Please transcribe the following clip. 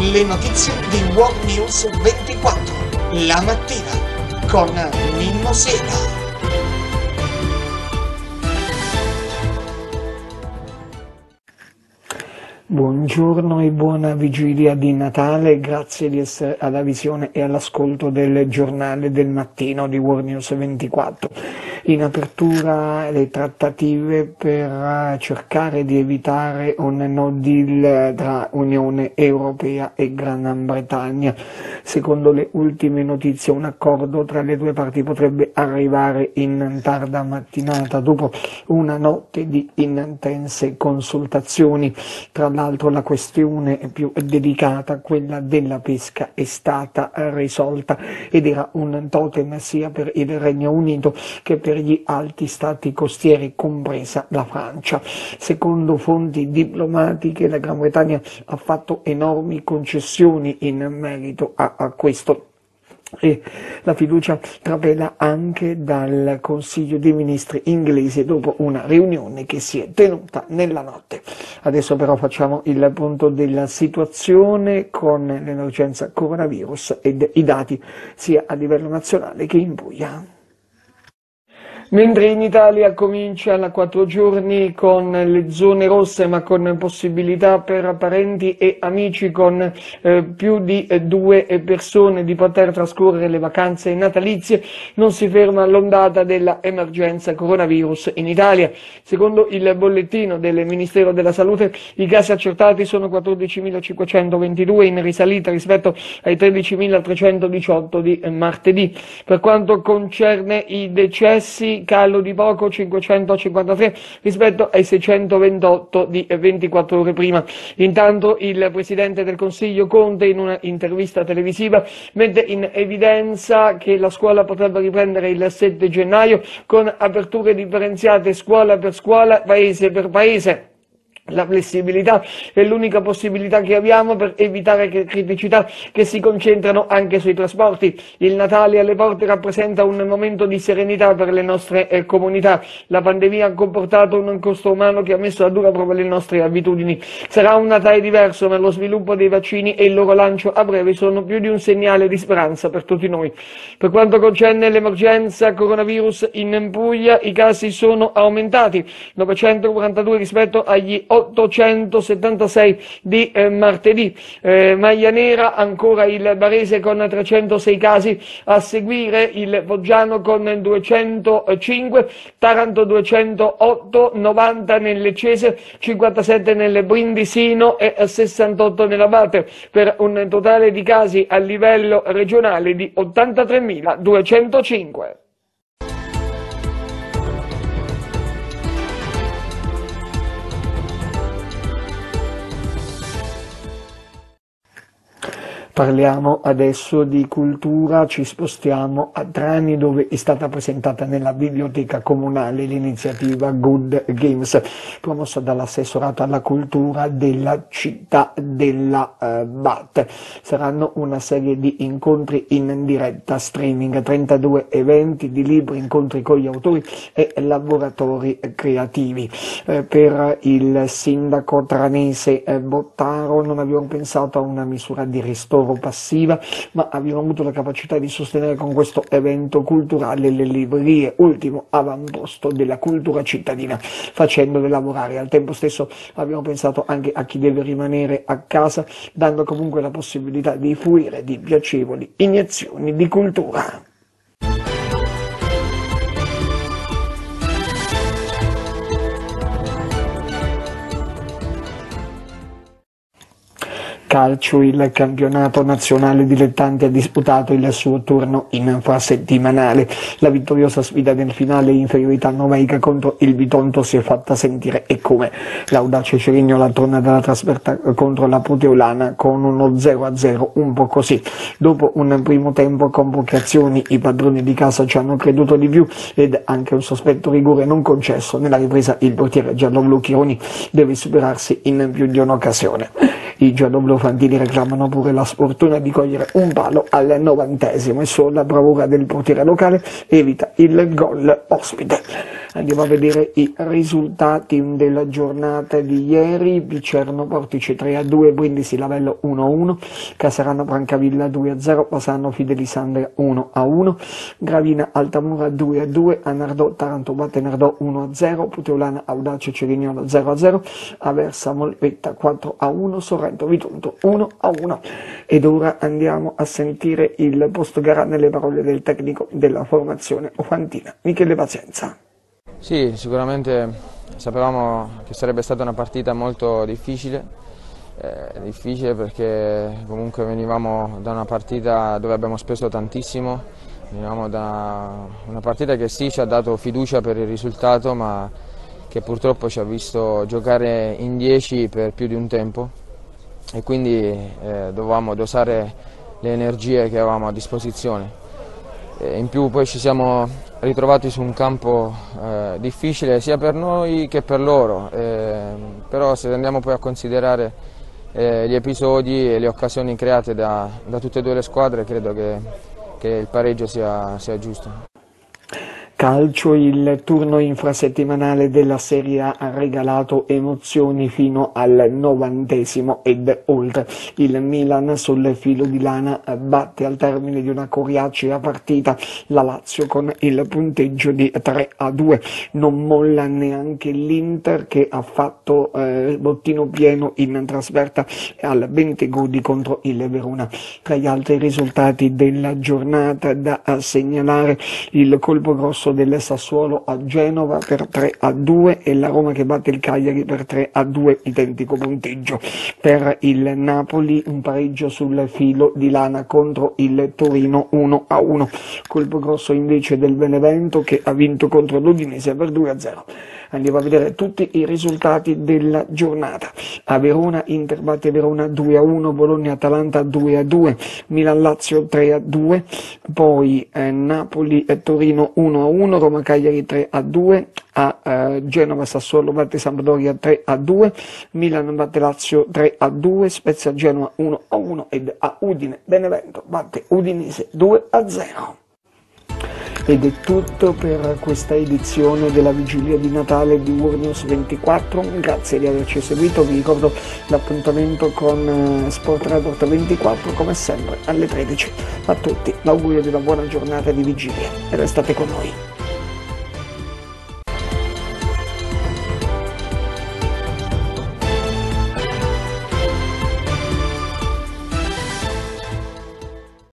Le notizie di World News 24, la mattina, con Mimmo Sera. Buongiorno e buona vigilia di Natale, grazie di essere alla visione e all'ascolto del giornale del mattino di World News 24. In apertura le trattative per cercare di evitare un no deal tra Unione Europea e Gran Bretagna. Secondo le ultime notizie un accordo tra le due parti potrebbe arrivare in tarda mattinata dopo una notte di intense consultazioni. Tra l'altro la questione più delicata, quella della pesca, è stata risolta ed era un totem sia per il Regno Unito che per gli altri stati costieri, compresa la Francia. Secondo fonti diplomatiche la Gran Bretagna ha fatto enormi concessioni in merito a questo. E la fiducia trapela anche dal Consiglio dei Ministri inglese dopo una riunione che si è tenuta nella notte. Adesso però facciamo il punto della situazione con l'emergenza coronavirus ed i dati sia a livello nazionale che in Puglia. Mentre in Italia comincia da 4 giorni con le zone rosse, ma con possibilità per parenti e amici con più di 2 persone di poter trascorrere le vacanze natalizie, non si ferma l'ondata della emergenza coronavirus in Italia. Secondo il bollettino del Ministero della Salute, i casi accertati sono 14.522, in risalita rispetto ai 13.318 di martedì. Per quanto concerne i decessi, calo di poco, 553 rispetto ai 628 di 24 ore prima. Intanto il Presidente del Consiglio Conte, in una intervista televisiva, mette in evidenza che la scuola potrebbe riprendere il 7 gennaio con aperture differenziate scuola per scuola, paese per paese. La flessibilità è l'unica possibilità che abbiamo per evitare criticità che si concentrano anche sui trasporti. Il Natale alle porte rappresenta un momento di serenità per le nostre comunità. La pandemia ha comportato un costo umano che ha messo a dura prova le nostre abitudini. Sarà un Natale diverso, ma lo sviluppo dei vaccini e il loro lancio a breve sono più di un segnale di speranza per tutti noi. Per quanto concerne l'emergenza coronavirus in Puglia, i casi sono aumentati, 942 rispetto agli 876 di martedì. Maglia nera ancora il Barese con 306 casi, a seguire il Foggiano con 205, Taranto 208, 90 nel Leccese, 57 nel Brindisino e 68 nell'Abate, per un totale di casi a livello regionale di 83.205. Parliamo adesso di cultura, ci spostiamo a Trani dove è stata presentata nella biblioteca comunale l'iniziativa Good Games, promossa dall'assessorato alla cultura della città della BAT. Saranno una serie di incontri in diretta streaming, 32 eventi di libri, incontri con gli autori e laboratori creativi. Per il sindaco tranese Bottaro non abbiamo pensato a una misura di ristoro passiva, ma abbiamo avuto la capacità di sostenere con questo evento culturale le librerie, ultimo avamposto della cultura cittadina, facendole lavorare. Al tempo stesso abbiamo pensato anche a chi deve rimanere a casa, dando comunque la possibilità di fruire di piacevoli iniezioni di cultura. Calcio, il campionato nazionale dilettanti ha disputato il suo turno infrasettimanale. La vittoriosa sfida del finale inferiorità numerica contro il Bitonto si è fatta sentire, e come. L'Audace Cerignola torna dalla trasferta contro la Puteolana con uno 0-0 un po' così. Dopo un primo tempo con poche azioni i padroni di casa ci hanno creduto di più ed anche un sospetto rigore non concesso. Nella ripresa il portiere gialloblu Chironi deve superarsi in più di un'occasione. I gialloblu fantini reclamano pure la sfortuna di cogliere un palo al 90° e solo la bravura del portiere locale evita il gol ospite. Andiamo a vedere i risultati della giornata di ieri: Vicerno Portici 3-2, Brindisi Lavello 1-1, Casarano Francavilla 2-0, Pasano Fidelisandria 1-1, Gravina Altamura 2-2, Anardò Taranto batte Nardò 1-0, Puteolana Audace Cerignola 0-0, Aversa Molpetta 4-1, Sorrento Bitonto 1-1. Ed ora andiamo a sentire il post gara nelle parole del tecnico della formazione ofantina, Michele Pazienza. Sì, sicuramente sapevamo che sarebbe stata una partita molto difficile perché comunque venivamo da una partita dove abbiamo speso tantissimo, venivamo da una partita che sì ci ha dato fiducia per il risultato, ma che purtroppo ci ha visto giocare in 10 per più di un tempo e quindi dovevamo dosare le energie che avevamo a disposizione. In più poi ci siamo ritrovati su un campo difficile sia per noi che per loro, però se andiamo poi a considerare gli episodi e le occasioni create da tutte e due le squadre, credo che il pareggio sia giusto. Calcio, il turno infrasettimanale della Serie A ha regalato emozioni fino al 90° ed oltre. Il Milan sul filo di lana batte al termine di una coriacea partita la Lazio con il punteggio di 3-2. Non molla neanche l'Inter, che ha fatto bottino pieno in trasferta al Bentegodi contro il Verona. Tra gli altri risultati della giornata da segnalare il colpo grosso del Sassuolo a Genova per 3-2 e la Roma che batte il Cagliari per 3-2, identico punteggio. Per il Napoli un pareggio sul filo di lana contro il Torino 1-1. Colpo grosso invece del Benevento, che ha vinto contro l'Udinese per 2-0. Andiamo a vedere tutti i risultati della giornata. A Verona Inter batte Verona 2-1, Bologna-Atalanta 2-2, Milan-Lazio 3-2, poi Napoli-Torino 1-1, Roma-Cagliari 3-2, a Genova-Sassuolo batte Sampdoria 3-2, Milan batte Lazio 3-2, Spezia-Genoa 1-1 ed a Udine-Benevento batte Udinese 2-0. Ed è tutto per questa edizione della vigilia di Natale di World News 24, grazie di averci seguito. Vi ricordo l'appuntamento con Sport Report 24 come sempre alle 13. A tutti l'augurio di una buona giornata di vigilia e restate con noi.